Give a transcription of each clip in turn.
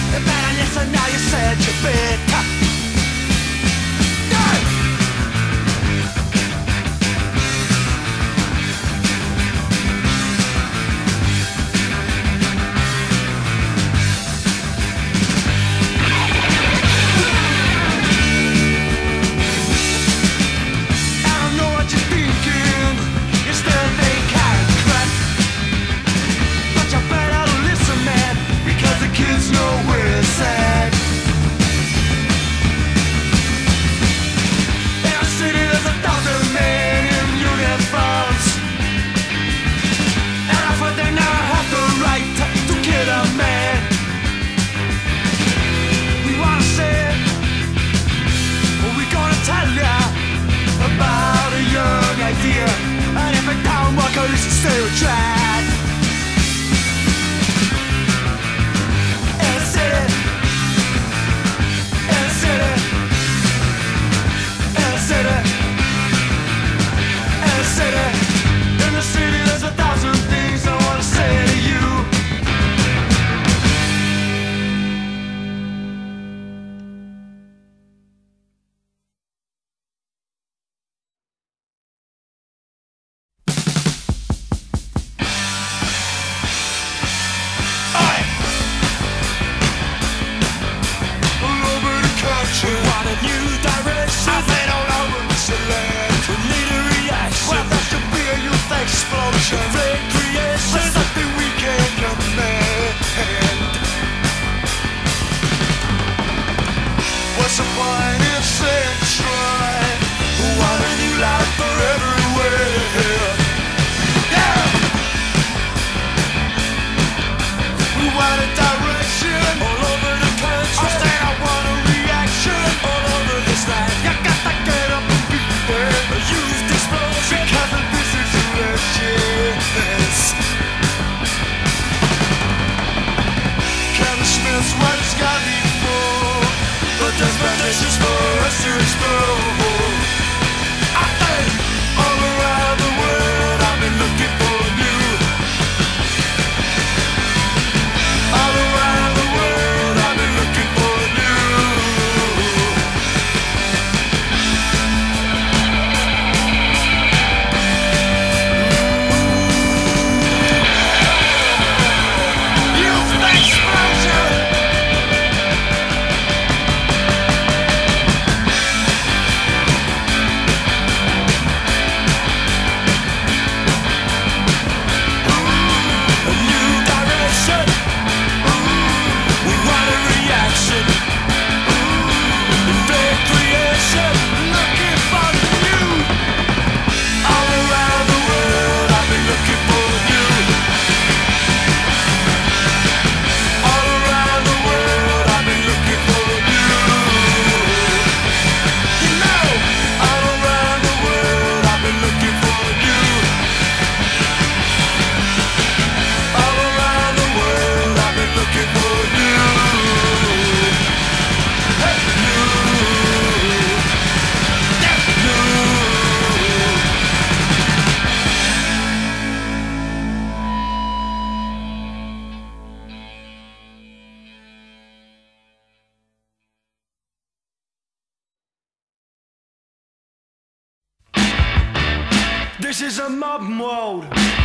This is a modern world.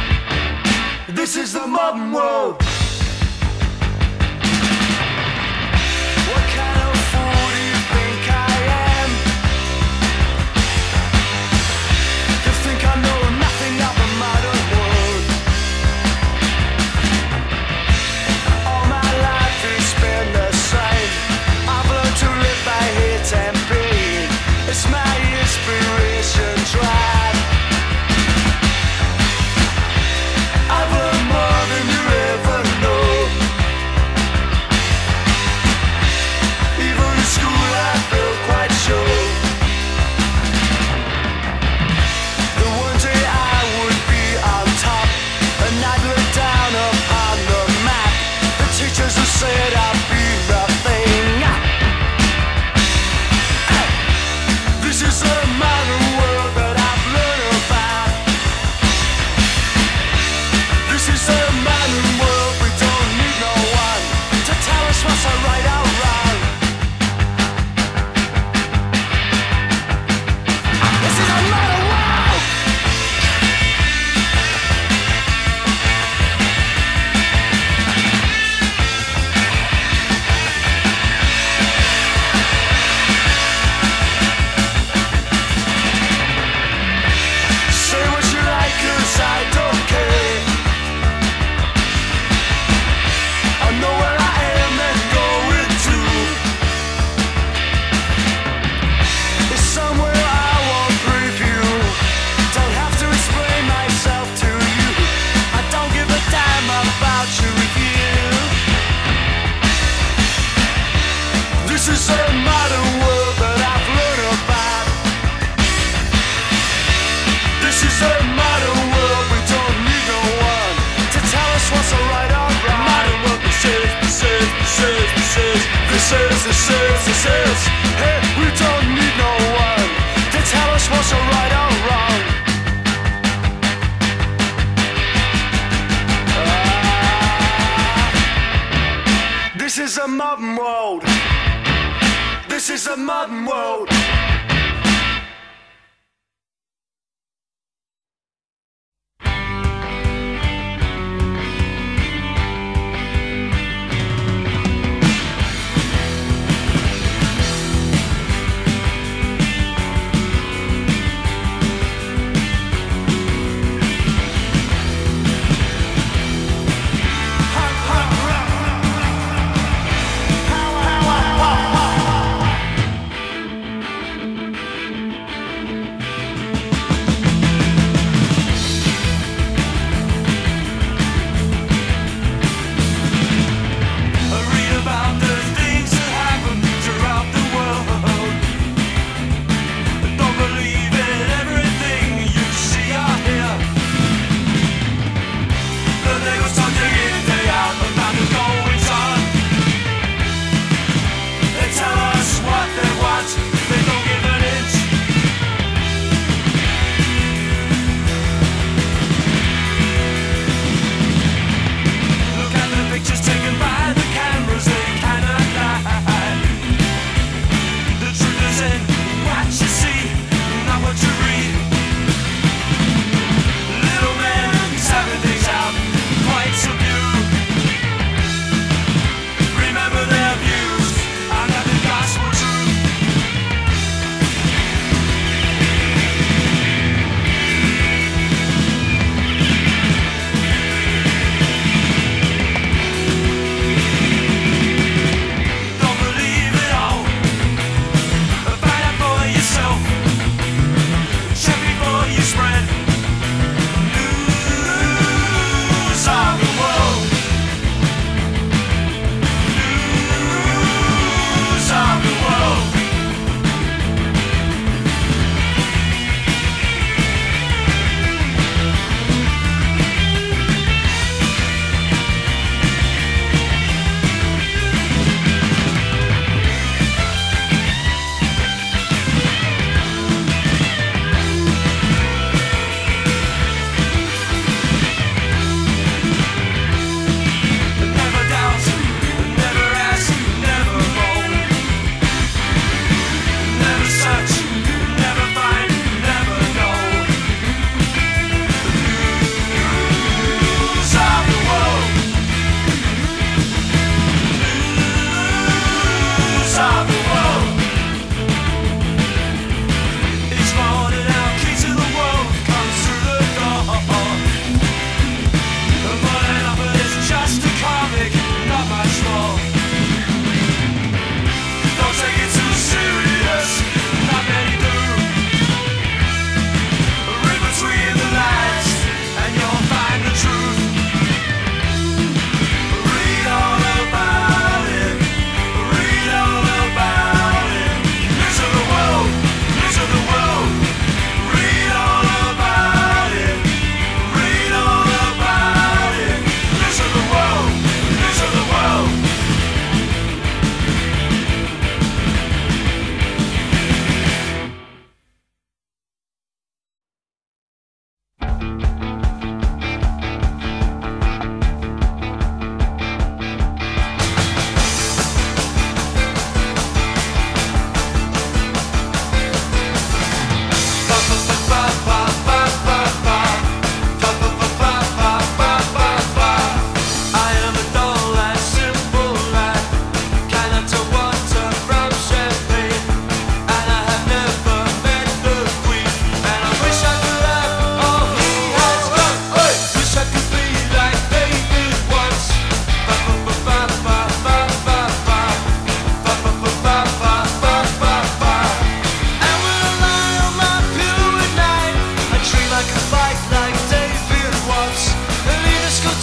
This is the modern world. What kind of fool do you think I am? You think I know nothing of the modern world? All my life has been the same. I've learned to live by hate and pain. It's my inspiration drive. I've learned more than you ever know. Even in school I felt quite sure that one day I would be on top, and I'd look down upon the map. The teachers who said I'd be nothing. This is a modern world that I've learned about. This is a modern world, we don't need no one to tell us what's right This is a modern world that I've learned about. This is a modern world, we don't need no one to tell us what's right or wrong. Modern world, this is. Hey, we don't need no one to tell us what's right or wrong. This is a modern world. This is a modern world.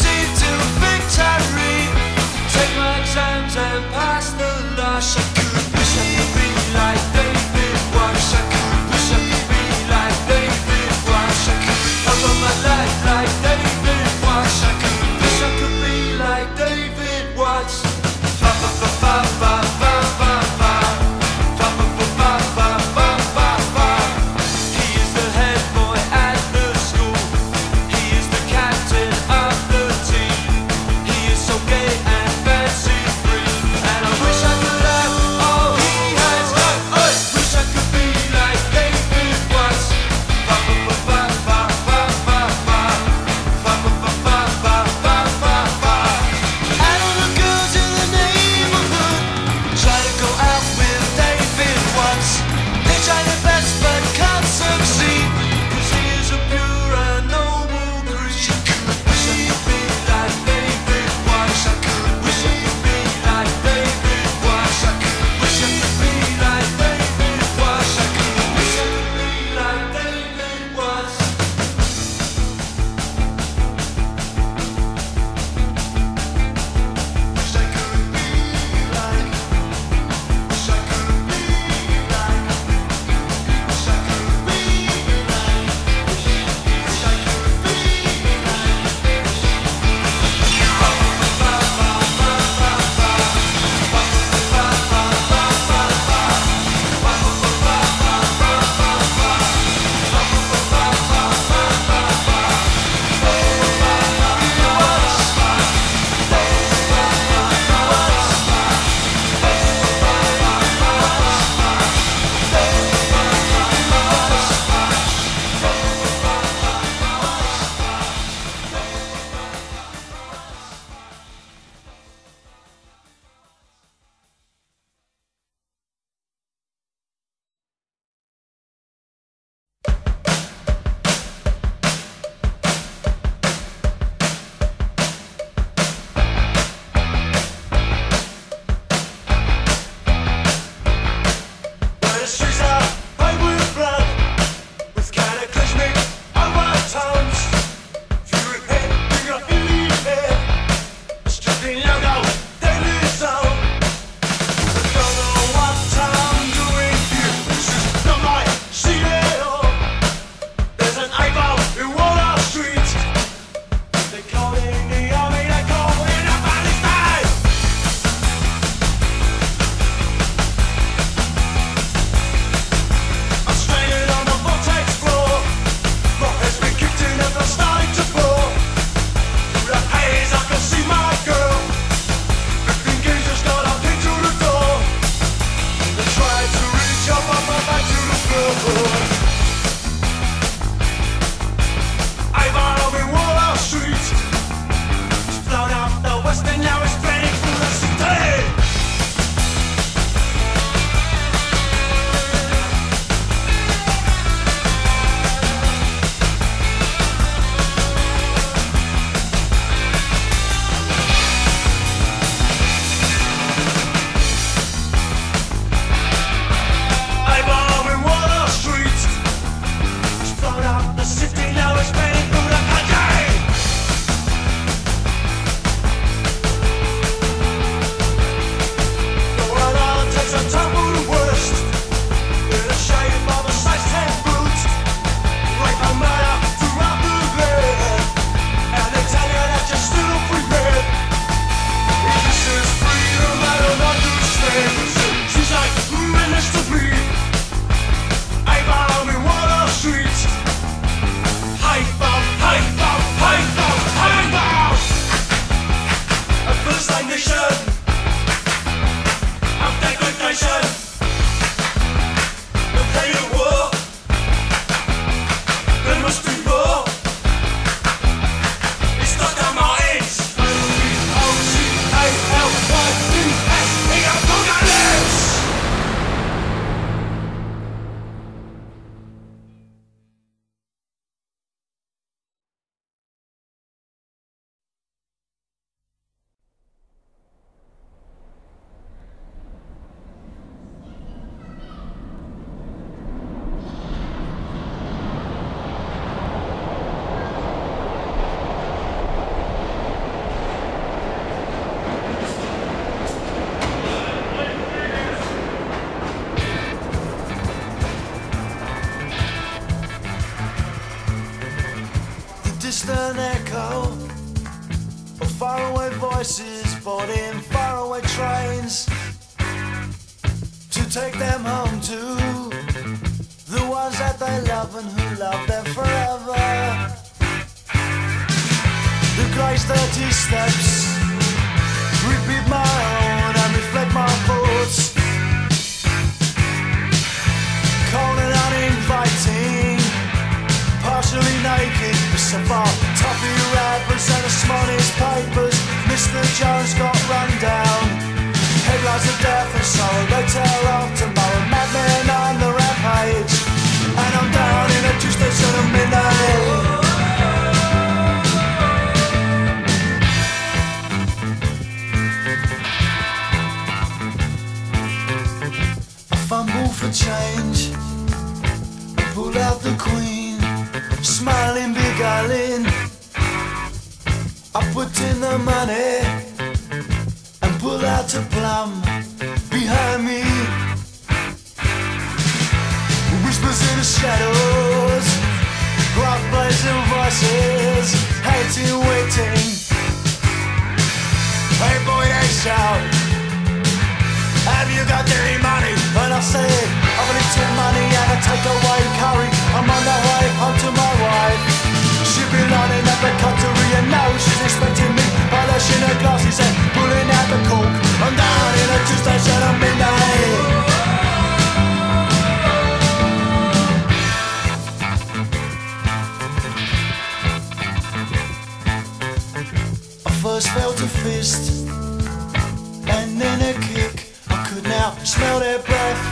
and past the lush I could spices bought in faraway trains to take them home to the ones that they love and who love them forever. The grey's dirty steps repeat my own and reflect my thoughts. Cold and uninviting, partially naked, but so far toffee wrappers and the smallest papers. Mr. Jones got run down. Headlines of death and sorrow, they tell of tomorrow. Madmen on the rampage, and I'm down in a juice station at midnight. Fumble for change, pull out the queen, smiling, beguiling. I put in the money and pull out a plum behind me. Whispers in the shadows, rock blazing voices, hating, waiting. Hey boy, they shout, have you got any money? And I say, I've a little money and a takeaway curry. I'm on the way home to my wife. She been lining at the cutlery and now she's expecting me. Polishing her glasses and pulling out the cork. I'm down in a juice station at midnight. I first felt a fist and then a kick. Could now smell their breath.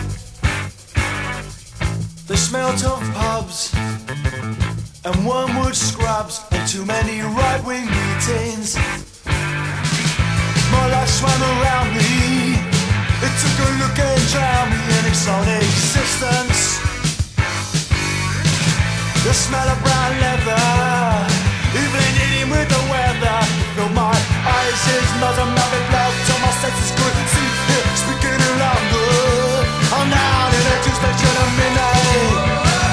They smelt of pubs and wormwood scrubs and too many right-wing meetings. My life swam around me. It took a look and drowned me in its own existence. The smell of brown leather, even eating with the weather, filled my eyes, his nose and mouth with blood till my senses couldn't see. Speaking around good, I'm down in a juice station at midnight.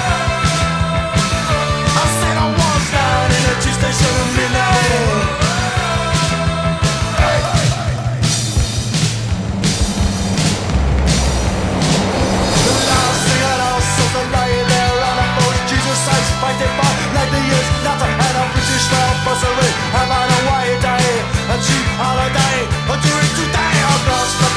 I said I was down in a juice station at midnight. The last thing I know, so the lying there on a boat. Jesus says, fighting by like the years, not to have a British style buzzering. Having a white day, a cheap holiday, a doing today, I've lost.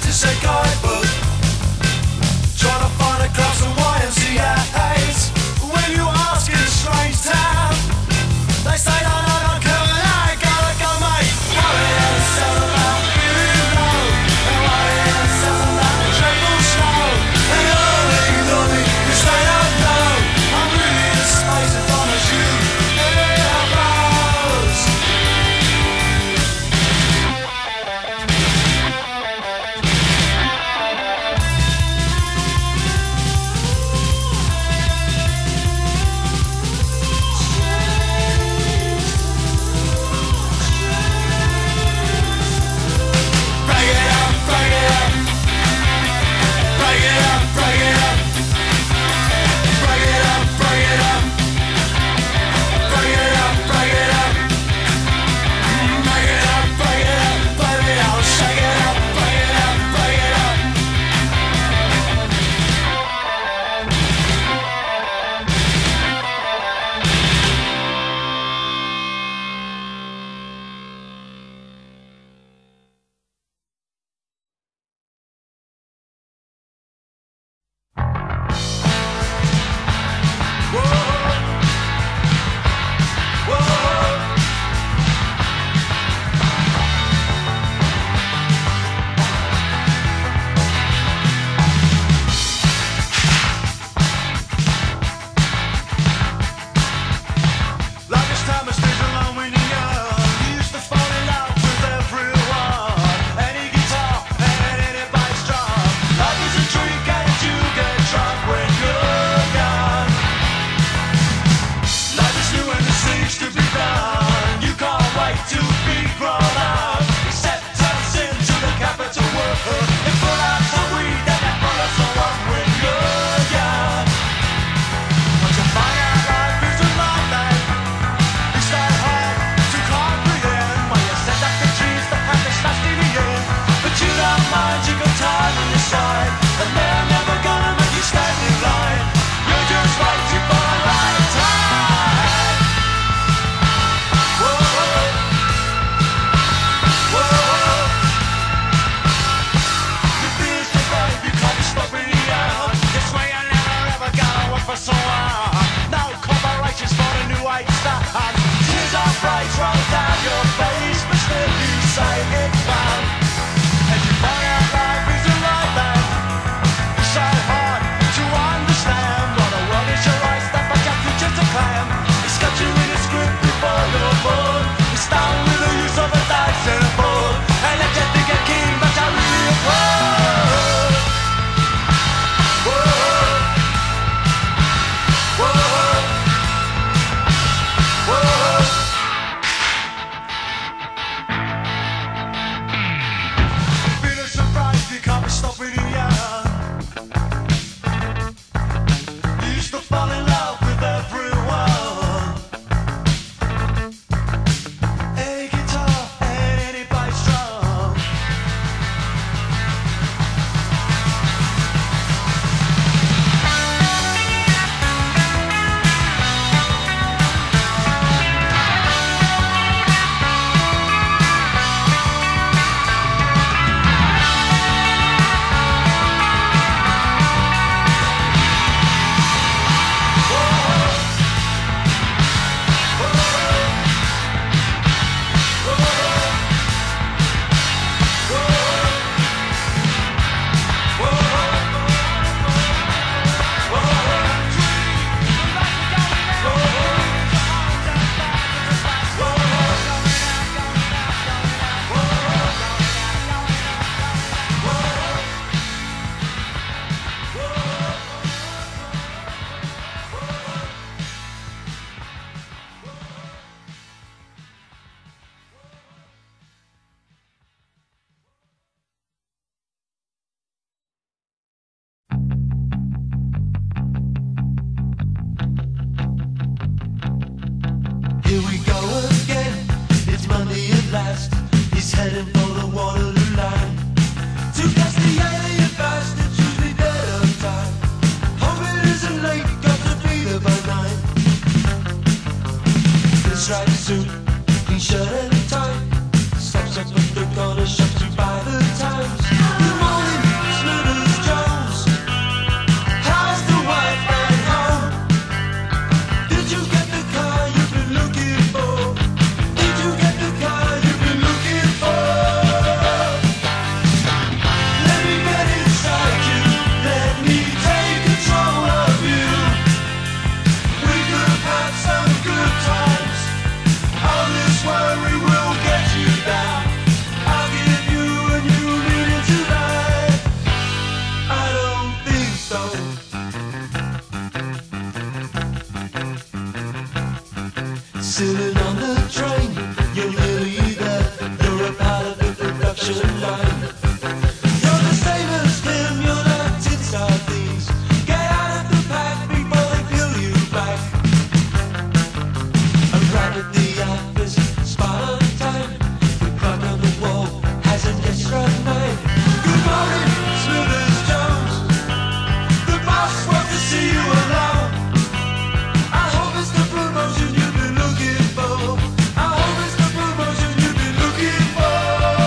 shirt and tie. Steps up at the corner shop to buy the Times. The morning train. You're nearly there. You're a part of the production line. You're the sailor's film. You're the tin sardines. Get out of the pack before they peel you back. Arrive at the office, spot on time. The clock on the wall hasn't yet struck 9. Good morning, Smithers Jones. The boss wants to see you alone. I hope it's the promotion you've been looking for. I hope it's the promotion you've been looking for.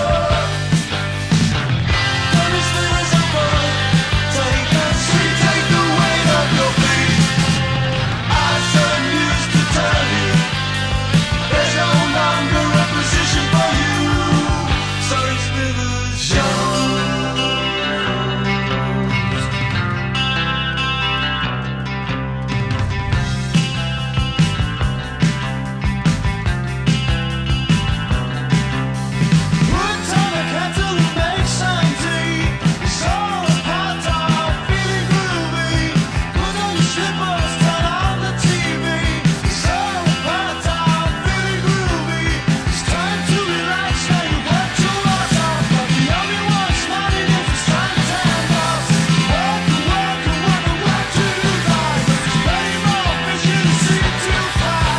Dennis Smithers on board. Take the street, take the weight off your feet. I am used to tell you there's no longer a position for you. Sorry, Smithers Jones. Put on a kettle and make some tea. It's all a part of feeling groovy. Put on your slippers, turn on the TV. It's all a part of feeling groovy. It's time to relax now. You worked your ass off, but the only one smiling is the suntan boss. Work and work and work and work till you die. But there's plenty more fish in the sea to fry.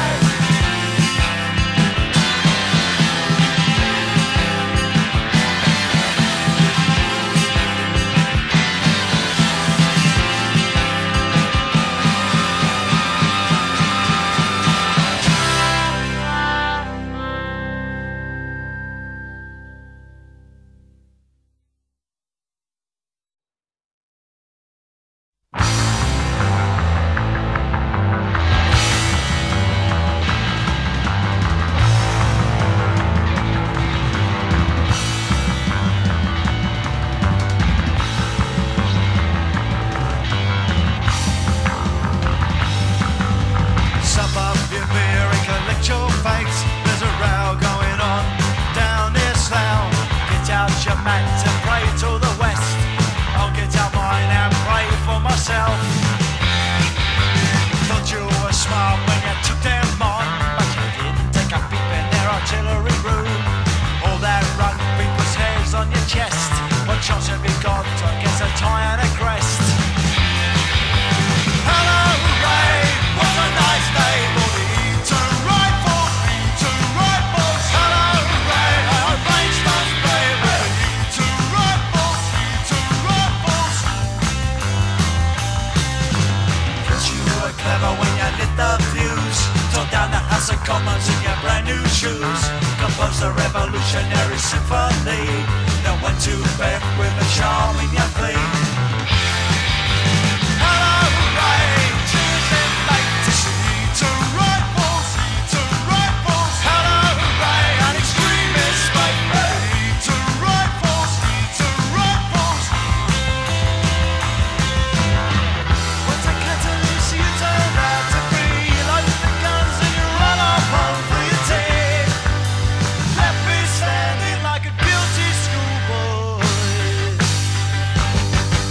Sup up your beer and collect your fates. There's a row going on down near Slough. Get out your mat and pray to the west. I'll get out mine and pray for myself. Thought you were smart when you took them on, but you didn't take a peep in their artillery room. All that rugby puts hairs on your chest. What chance have you got against a tie and a crest? Hello, Ray, what a nice day for the Eton Rifles. Eton Rifles. Hello, Ray, I arranged us, baby. Eton Rifles. Eton Rifles. Guess you were clever when you lit the fuse. Tore down the House of Commons in your brand new shoes. Composed a revolutionary symphony. Then went to bed with a charm in your plea. Hello, Ray, choosing late to see to rifles, to rifles. Hello, Ray, an extremist, baby. To rifles, to rifles. Once I cut to loose, you turn out to be. You load the guns and you run off home for your tea. Left me standing like a guilty schoolboy.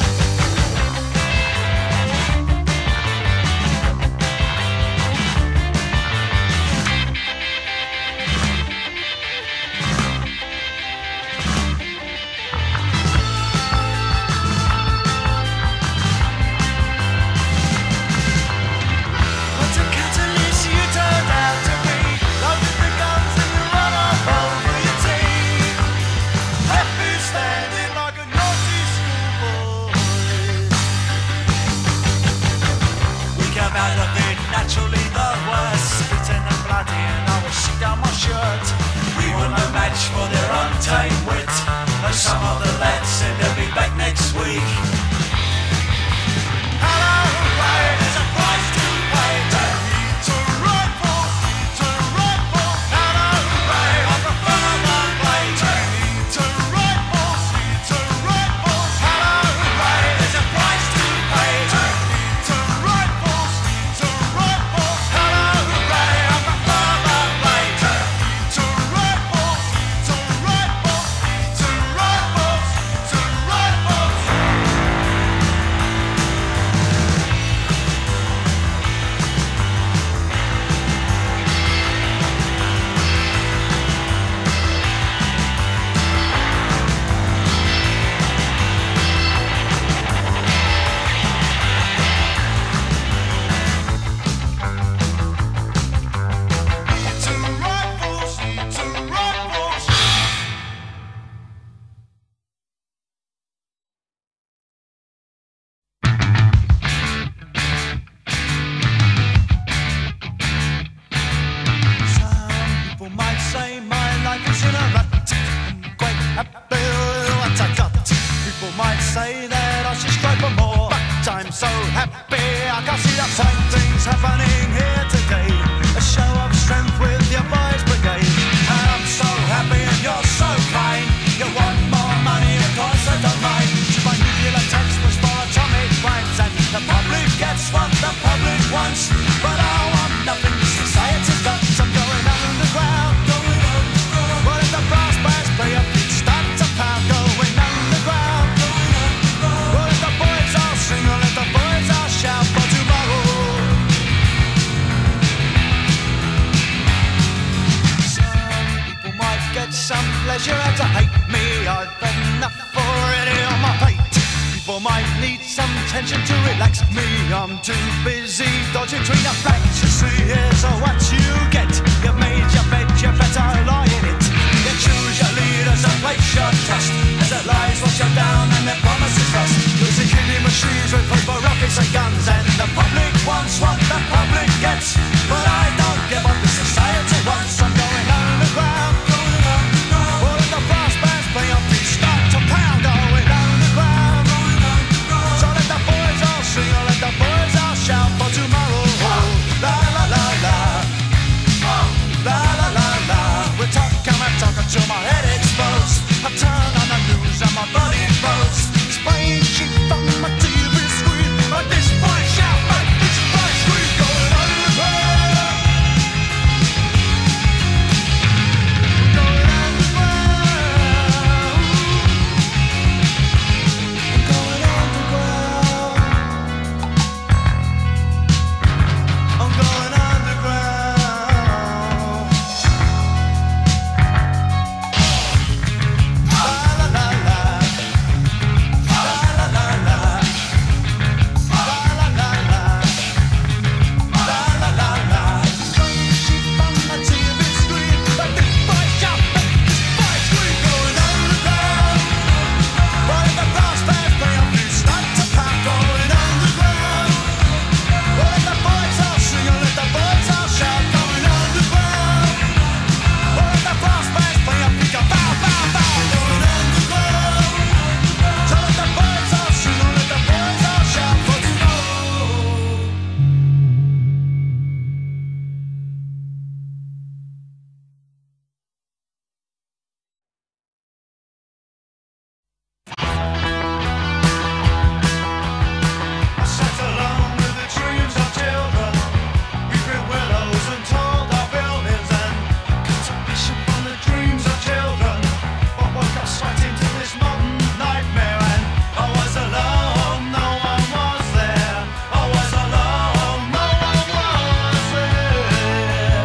guess you had to hate me. I've had enough already on my plate. People might need some tension to relax me. I'm too busy dodging between the cracks. You see, here's what you get. You've made your bed, you better lie in it. You choose your leaders and place your trust as their lies wash you down and their promises rust. You're the killing machines with paper, rockets and guns, and the public wants what the public gets. But I don't give up the society wants. I'm going underground, going underground. All of the brass bands play on feet, start to pound. Going underground, going underground. So let the boys all sing, or let the boys all shout for tomorrow. Oh, la la la la. Oh, la la la la. We're talking till my head explodes. I turn on the news and my body blows. Spraying sheep from my TV screen. But this boy shout, but this boy scream. Going underground. Going underground. Going underground. I'm going underground. La la la la. La la la la. La la la la. La la la la. Sheep on the TV screen, but this boy shout, but this boy scream. Going underground. While the brass bands play on feet, start to pound. Going underground. Well, let the boys all sing, and let the boys all shout. Going underground. Well, let the brass bands play on feet, go bow, bow, bow. Going underground. So let the boys all sing, and let the boys all shout for tomorrow. I sat alone with the dreams of children. We built willows and tall our buildings and contemplation from the dreams of children. But woke up sweating to this modern nightmare, and I was alone, no one was there. I was alone, no one was there.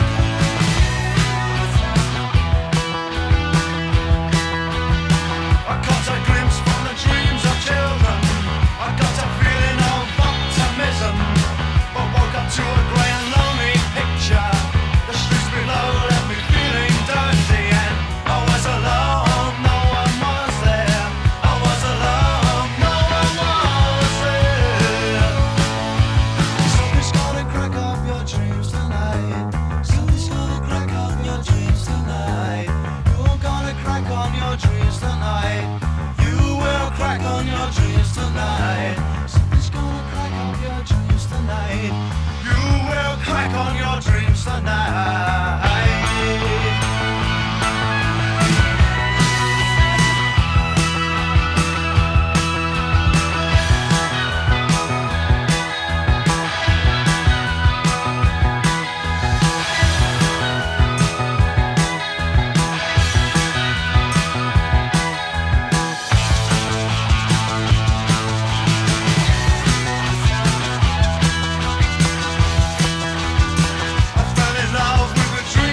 I caught a glimpse from the dreams of children. I got a feeling of optimism, but woke up to a grey and lonely picture. The streets below left me feeling dirty, and I was alone, no one was there. I was alone, no one was there. Something's gonna crack up your dreams tonight. Something's gonna crack up your dreams tonight. You're gonna crack on your dreams tonight. You will crack on your dreams tonight. Something's gonna crack up your dreams tonight. You will crack on your dreams tonight. I fell in love with a dream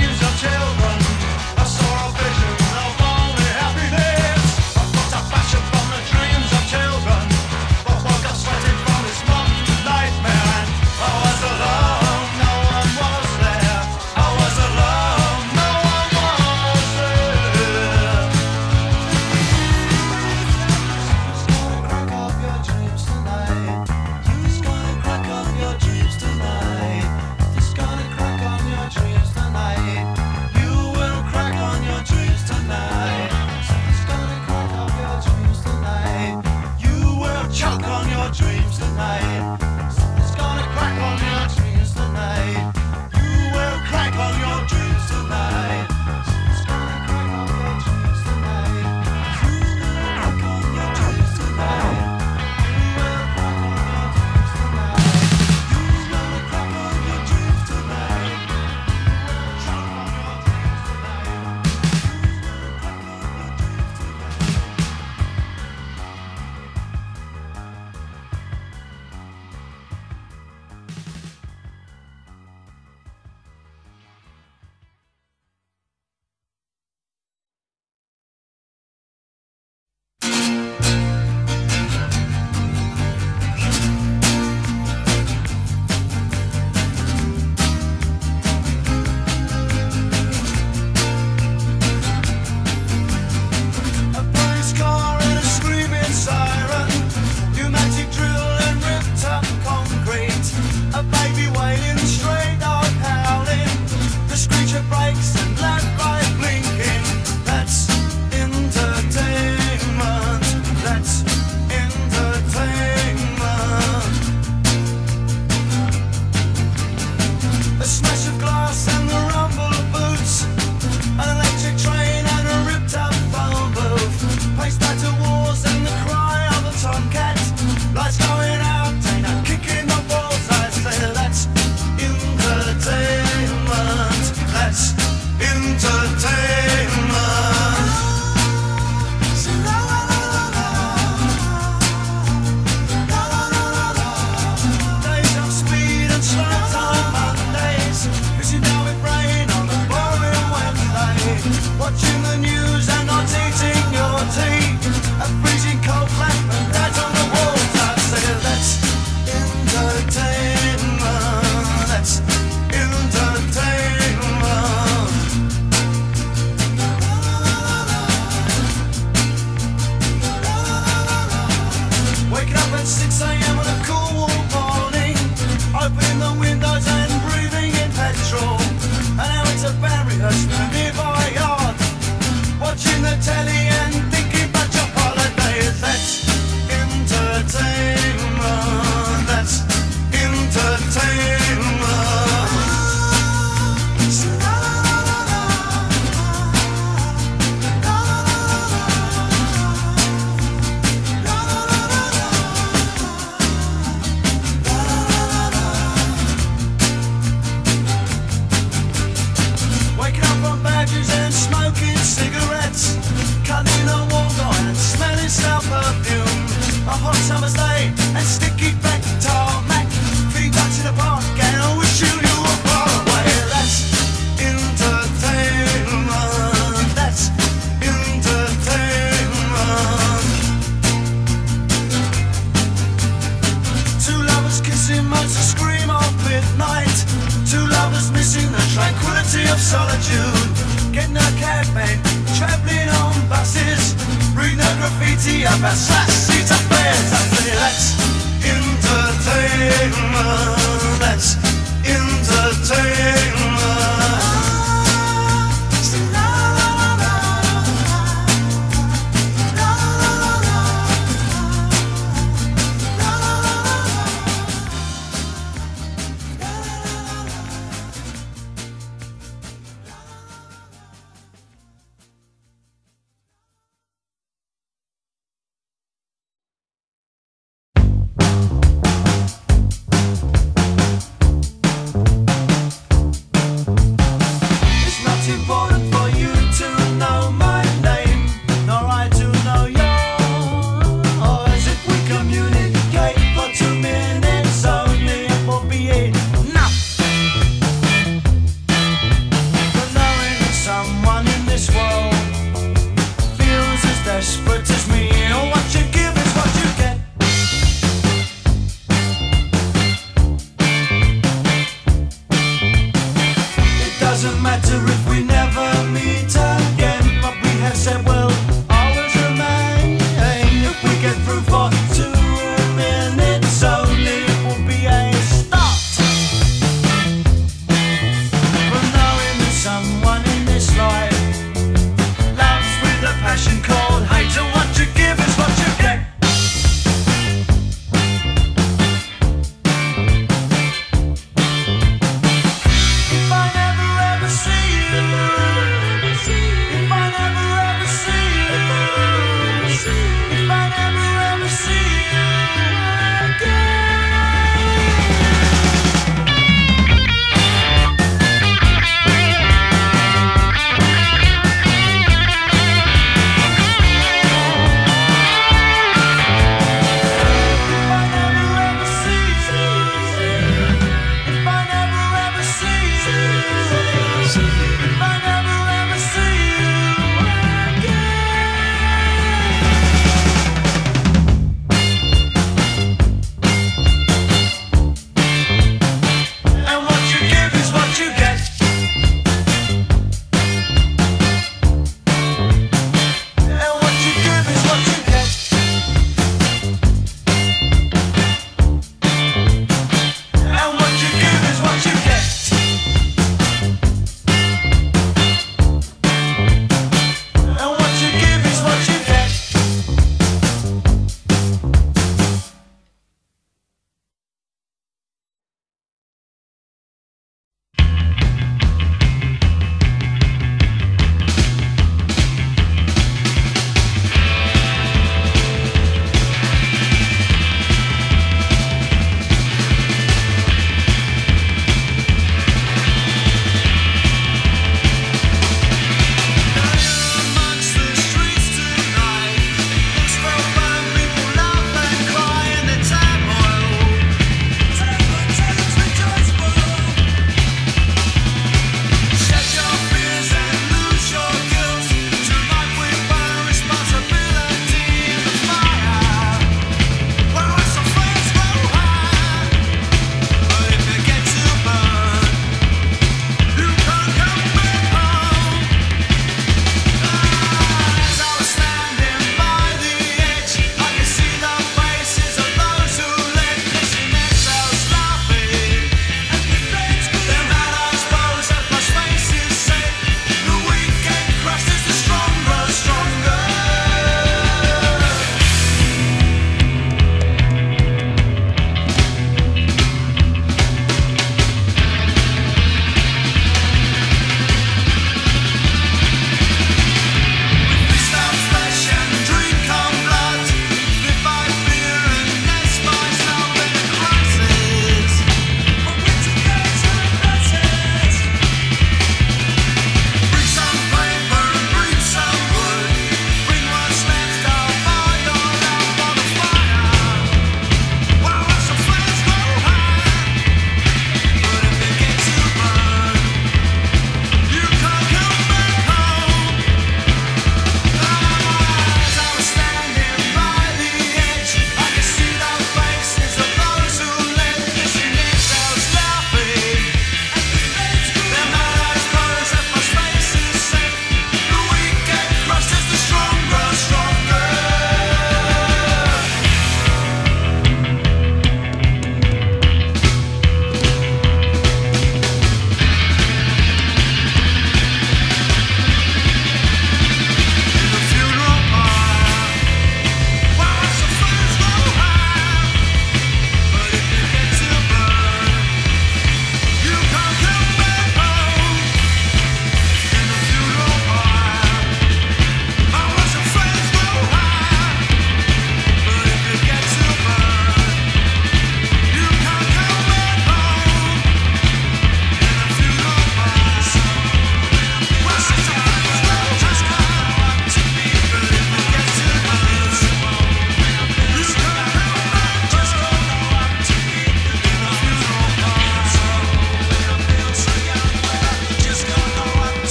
TFS, let's eat a face. I say let's entertainment, let's entertainment.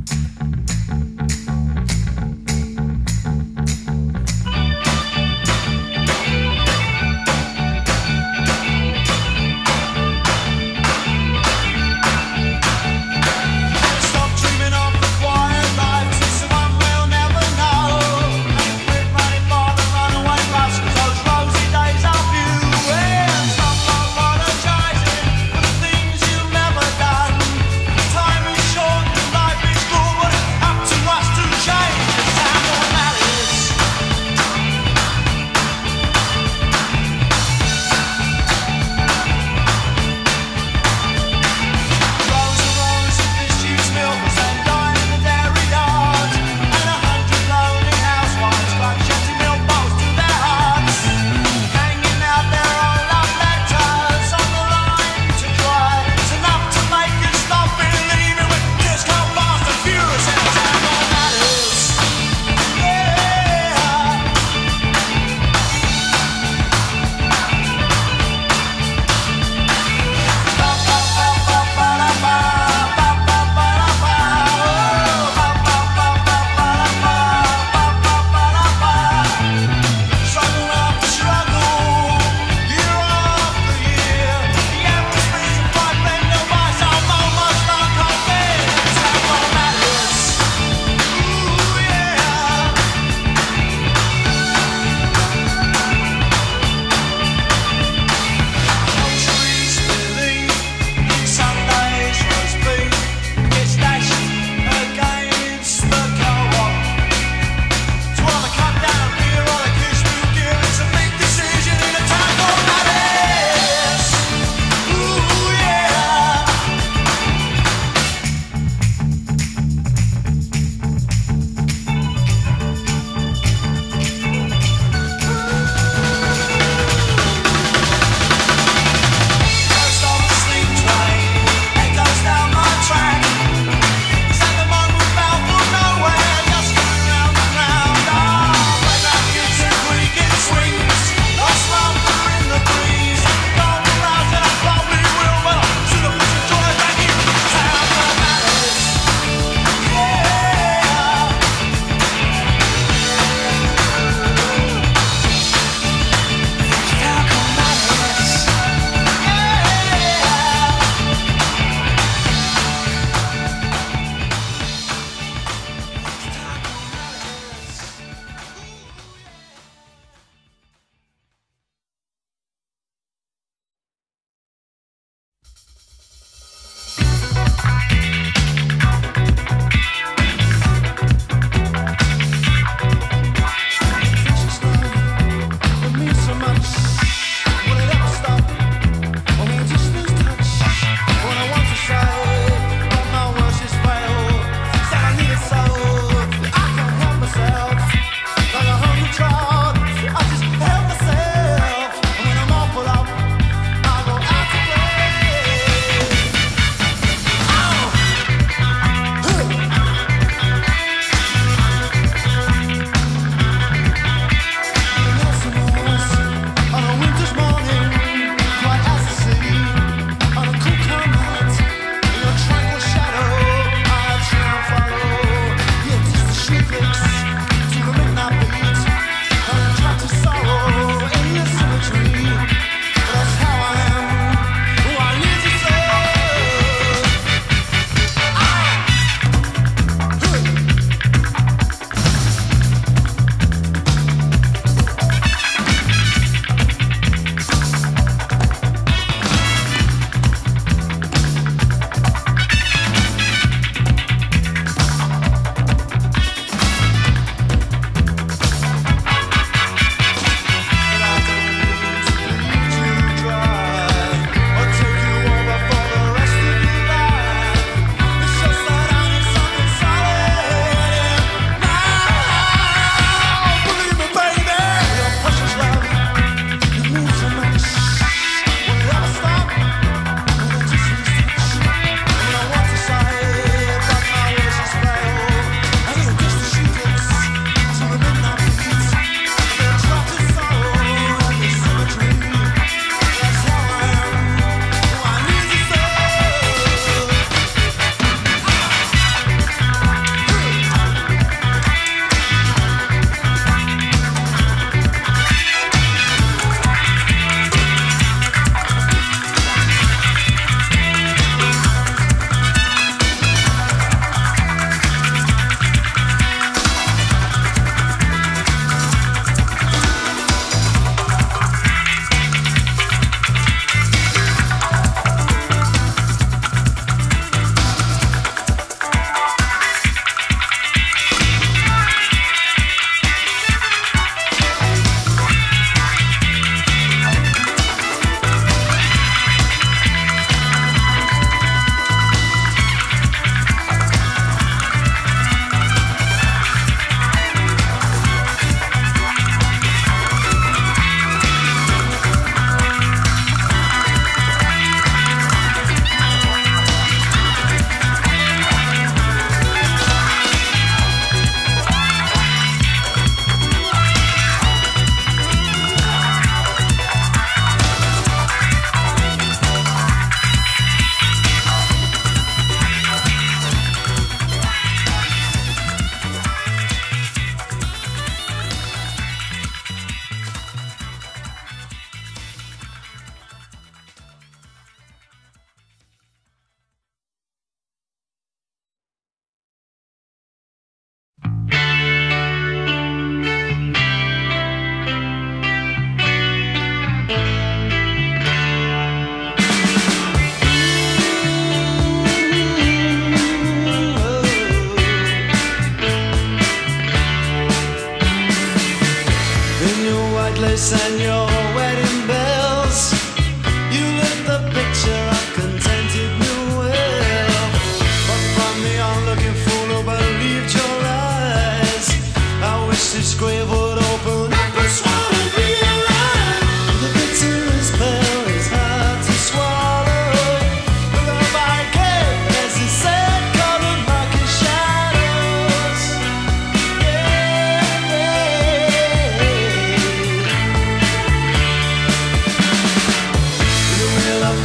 Time is short and life is cruel, but have to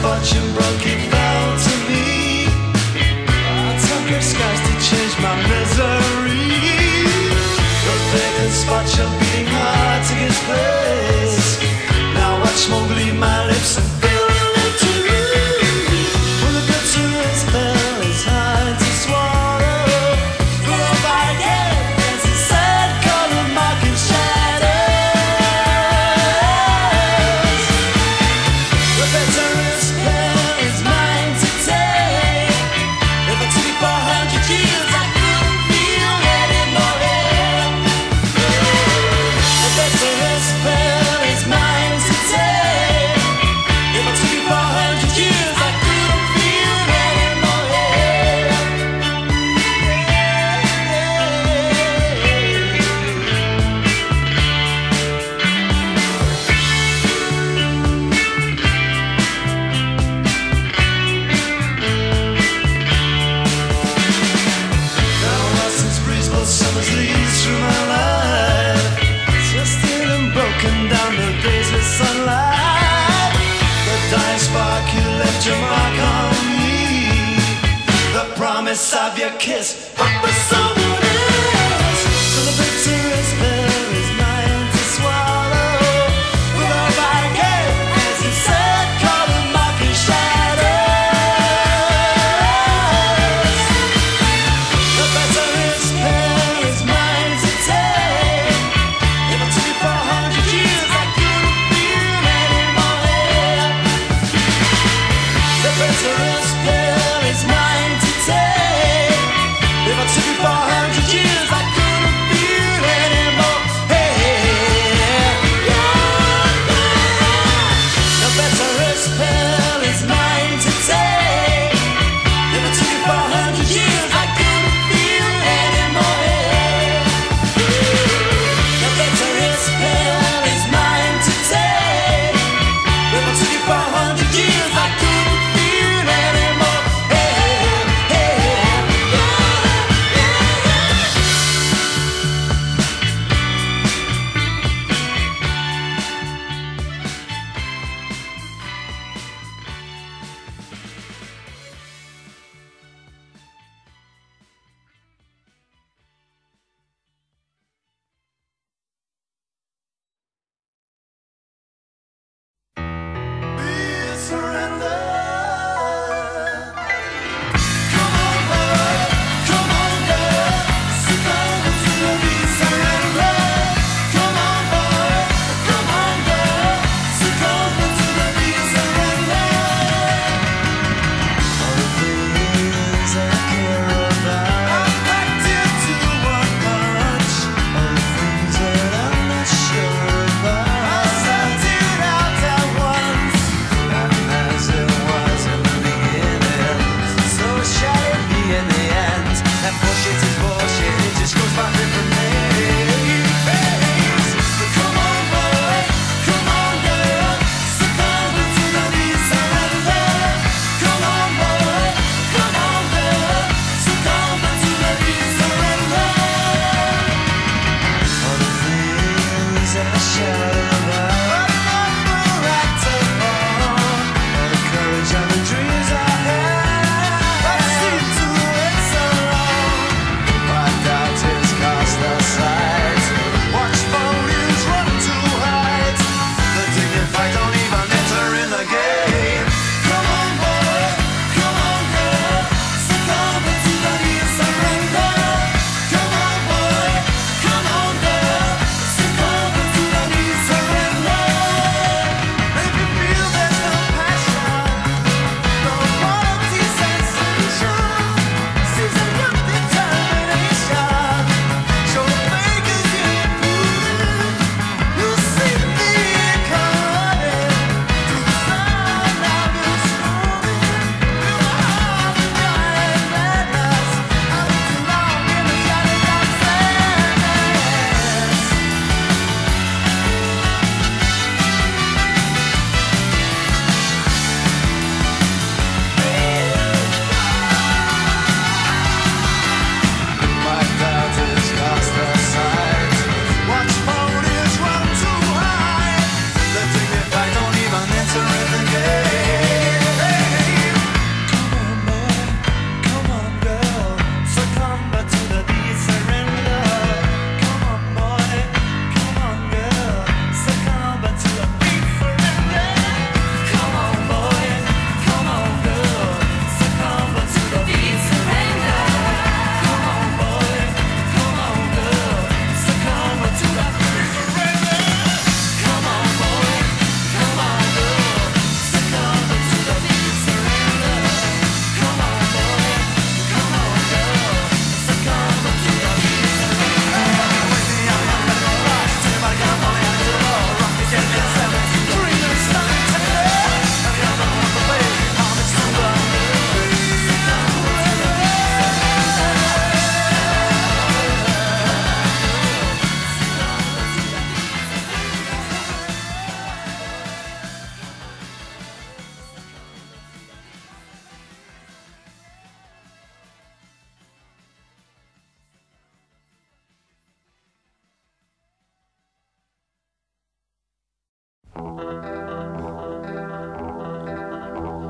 fortune broke, it fell to me. I took her skies to change my misery. The vacant spot, you're beating hard to get place. Now watch smoke leave my lips and fill them too. Well, the bitterest pill is hard to swallow. Go back in, as he said, color marking shadows. The bitterest pill is mine to take. If I took it for 100 years, I couldn't feel anymore. The bitterest pill is mine to take. If I took it for 100 years, I couldn't feel anymore. Now Austin's breeze, both summers leaves through my life. Twisted and broken down the days with sunlight. The dying spark, you left your mark on me. The promise of your kiss, but for someone else. So the bitterest pill is mine to swallow. With all my game, as you said, color marking shadows. The bitterest pill is mine to take. If I took it for 100 years, I couldn't feel anymore. The bitterest pill is mine to take. If I took it for 100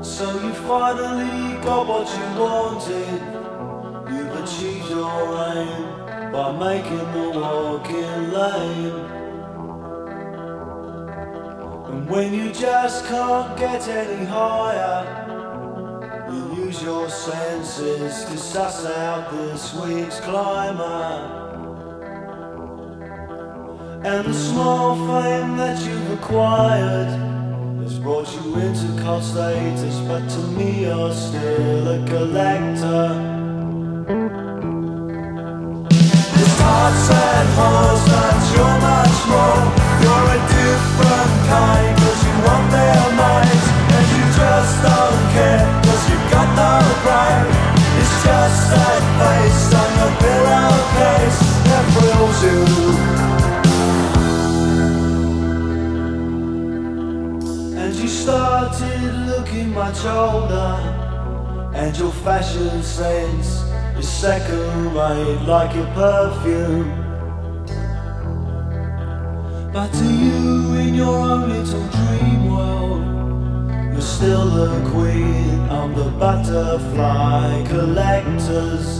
So you finally got what you wanted. You've achieved your aim by making the walking lame. And when you just can't get any higher, you use your senses to suss out this week's climber. And the small fame that you've acquired has brought you into cult status, but to me you're still a collector. This hearts and hearts, and you're much more. You're a different kind, cause you want their minds, and you just don't care, cause you've got no pride. It's just that face on your pillowcase that thrills you. You started looking much older, and your fashion sense is second rate like your perfume. But to you, in your own little dream world, you're still the queen of the butterfly collectors.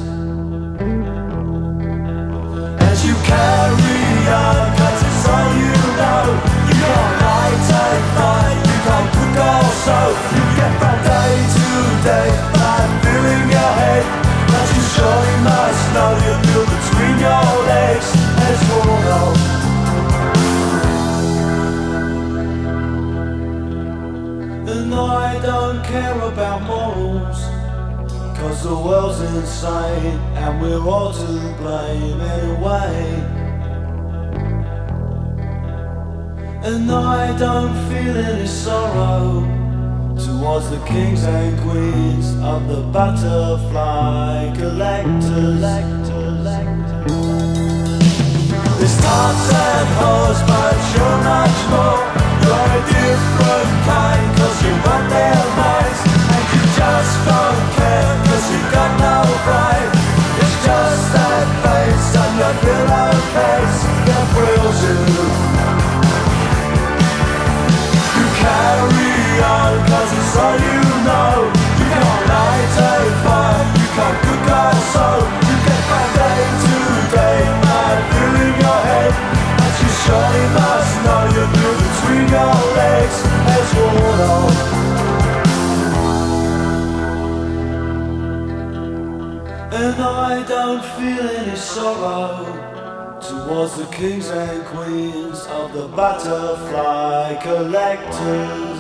As you carry on, 'cause it's all you know. You can't light and fight, you can't cook or sew. You get from day to day by filling your head. But you surely must know you feel between your legs as worn off. And I don't care about morals, 'cause the world's insane and we're all to blame anyway. And I don't feel any sorrow towards the kings and queens of the butterfly collectors. There's tops and hoes, but you're much more. You're a different kind, 'cause you want their minds, and you just don't care, 'cause you got no pride. It's just that face on your pillowcase that thrills you. Carry on, 'cause it's all you know. You can't light a fire, you can't cook or sew. You get from day to day by filling your head. But you surely must know you feel between your legs as worn off. And I don't feel any sorrow towards the kings and queens of the butterfly collectors.